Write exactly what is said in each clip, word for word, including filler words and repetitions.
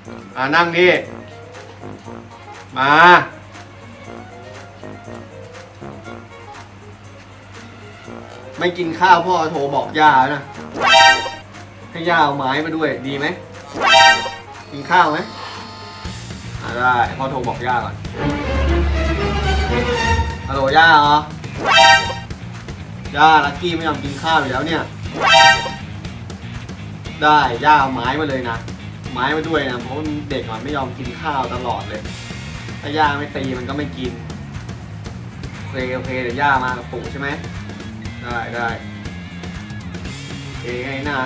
อ่านั่งดิมาไม่กินข้าวพ่อโทรบอกย่านะให้ย่าเอาไม้มาด้วยดีไหมกินข้าวไหมอ่าได้พ่อโทรบอกย่าก่อนฮัลโหลย่าเหรอย่าลักกี้ไม่ยอมกินข้าวอยู่แล้วเนี่ยได้ย่าเอาไม้มาเลยนะไม้มาด้วยนะเพราะเด็กมันไม่ยอมกินข้าวตลอดเลยถ้าย่าไม่ตีมันก็ไม่กินโอเคโอเคเดี๋ยวย่ามากับปู่ใช่ไหมได้ได้โอเคไงนะ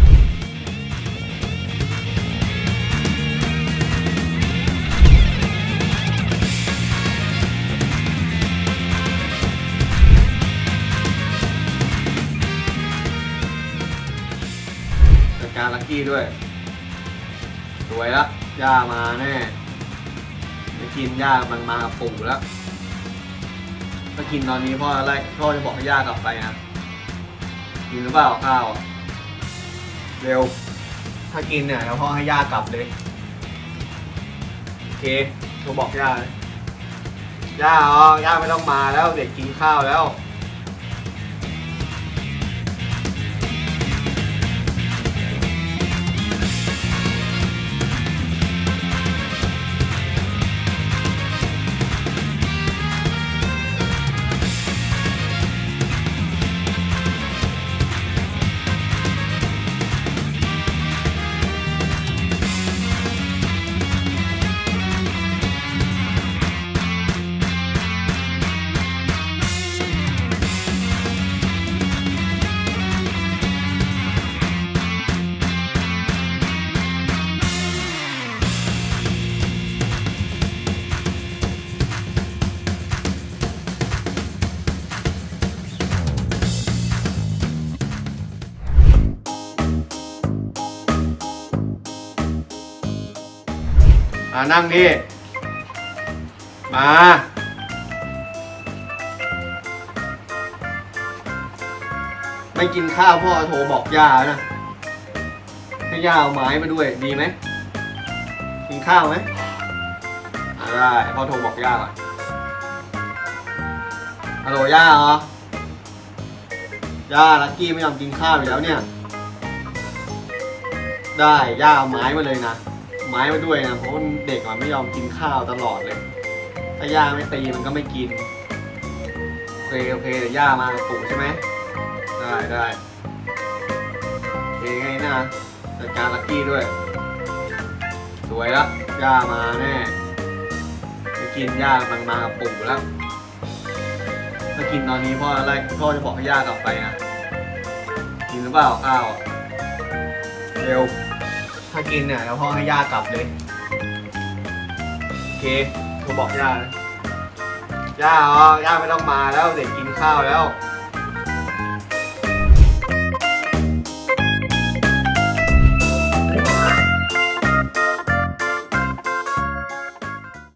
จัดการลักกี้ด้วยสวยแล้วย่ามาแน่ไม่กินย่ามันมากับปู่แล้วถ้ากินตอนนี้พ่อไล่พ่อจะบอกให้ย่ากลับไปนะกินหรือเปล่าข้าวเร็วถ้ากินเนี่ยแล้วพ่อให้ย่ากลับเลยโอเคโทรบอกย่าเลยย่าอ๋อย่าไม่ต้องมาแล้วเด็กกินข้าวแล้วอ่านั่งดิมาไม่กินข้าวพ่อโทรบอกย่านะให้ย่าเอาไม้มาด้วยดีไหมกินข้าวไหมอ่าได้พ่อโทรบอกย่าก่อนฮัลโหลย่าเหรอย่าลักกี้ไม่ยอมกินข้าวอยู่แล้วเนี่ยได้ย่าเอาไม้มาเลยนะไม้มาด้วยนะเพราะเด็กมันไม่ยอมกินข้าวตลอดเลยถ้าย่าไม่ตีมันก็ไม่กินโอเคโอเคเดี๋ยวย่ามากับปู่ใช่ไหมได้ได้โอเคไงนะจัดการลักกี้ด้วยสวยแล้วย่ามาแน่จะกินย่ามันมากับปู่แล้วถ้ากินตอนนี้พ่อไล่พ่อจะบอกให้ย่ากลับไปนะกินหรือเปล่าข้าวเร็วถ้ากินเนี่ยแล้วพ่อให้ย่ากลับเลยโอเคโทรบอกย่าย่าอ๋อย่าไม่ต้องมาแล้วเด็กกินข้าวแล้ว